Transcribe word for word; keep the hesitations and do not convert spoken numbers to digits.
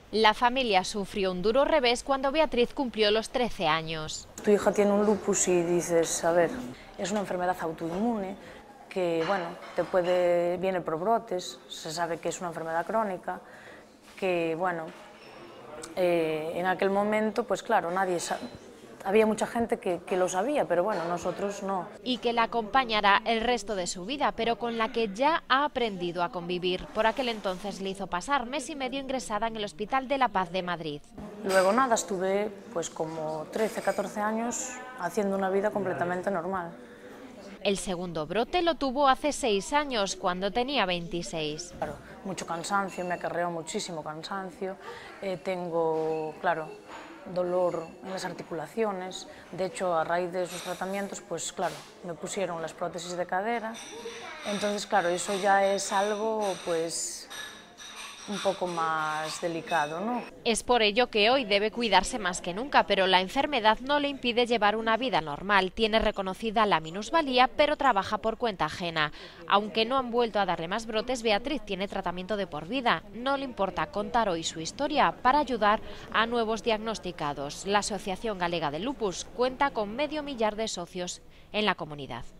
La familia sufrió un duro revés cuando Beatriz cumplió los trece años. Tu hija tiene un lupus y dices, a ver, es una enfermedad autoinmune que, bueno, te puede, viene por brotes, se sabe que es una enfermedad crónica, que, bueno, eh, en aquel momento, pues claro, nadie sabe. Había mucha gente que, que lo sabía, pero bueno, nosotros no. Y que la acompañará el resto de su vida, pero con la que ya ha aprendido a convivir. Por aquel entonces le hizo pasar mes y medio ingresada en el Hospital de la Paz de Madrid. Luego nada, estuve pues como trece, catorce años haciendo una vida completamente normal. El segundo brote lo tuvo hace seis años, cuando tenía veintiséis. Claro, mucho cansancio, me acarreó muchísimo cansancio, eh, tengo, claro, dolor en las articulaciones. De hecho, a raíz de esos tratamientos, pues claro, me pusieron las prótesis de cadera. Entonces, claro, eso ya es algo, pues, un poco más delicado, ¿no? Es por ello que hoy debe cuidarse más que nunca, pero la enfermedad no le impide llevar una vida normal. Tiene reconocida la minusvalía, pero trabaja por cuenta ajena. Aunque no han vuelto a darle más brotes, Beatriz tiene tratamiento de por vida. No le importa contar hoy su historia para ayudar a nuevos diagnosticados. La Asociación Galega del Lupus cuenta con medio millar de socios en la comunidad.